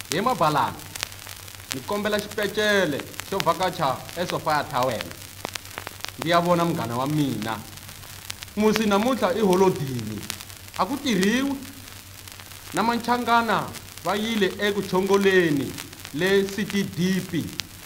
Hi Mabalana, ni kombela xipecele xo vakacha eSophia Tower. Ndiya vona munghana wa mina. Musi namuntlha I holodini. A ku tirhiwi. Na Manchangana va yile eku chongoleni le City Deep.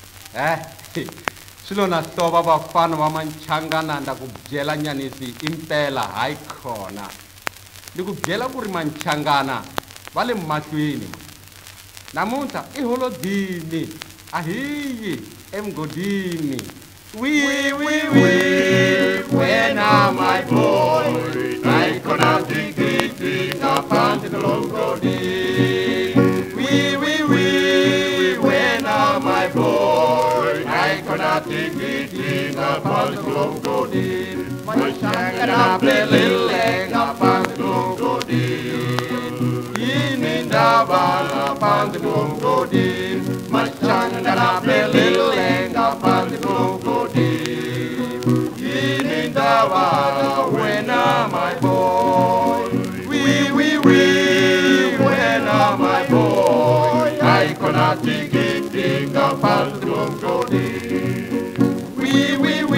Swilo na hlova vafana va Manchangana nda ku byela nyanisi impela hayi khona. Ni ku byela ku ri Manchangana va le mahlweni. Namuntlha I holodini. Ahiyi emgodini. Wee, wena my boy, I cannot dig up on the longodi. Wee, wena my boy, I cannot dig up on the longodi. My shangana play little leg up on the longodi. In Dava up on the longodi. My shangana play little leg up on the longodi. Wena my boy, wee, wena my boy, I cannot dig up on the longodi. Wee,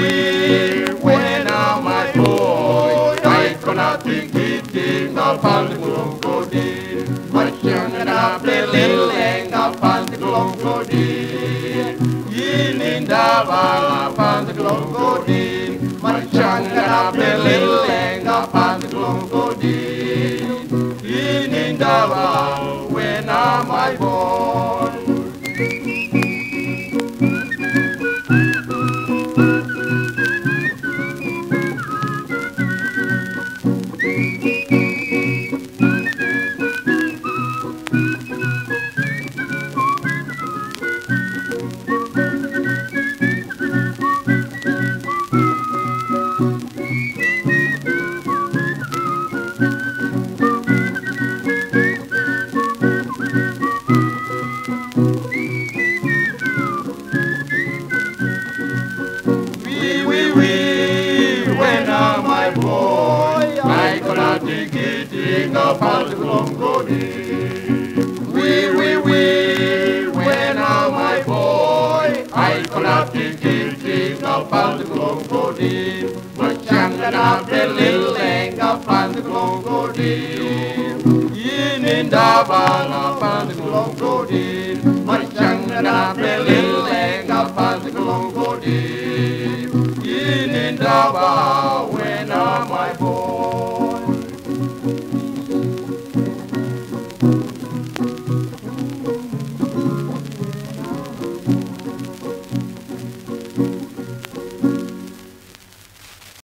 wena my boy, I cannot dig up on the longodi. My changana play little leg up on the longodi. In Dava up on the longodi. My changana play little leg up on the longodi. In Dava wena my boy. Up on the longodi. Wee, wena my boy, I cannot dig up on the longodi. My changana play little leg up on the longodi. In Dava up on the longodi.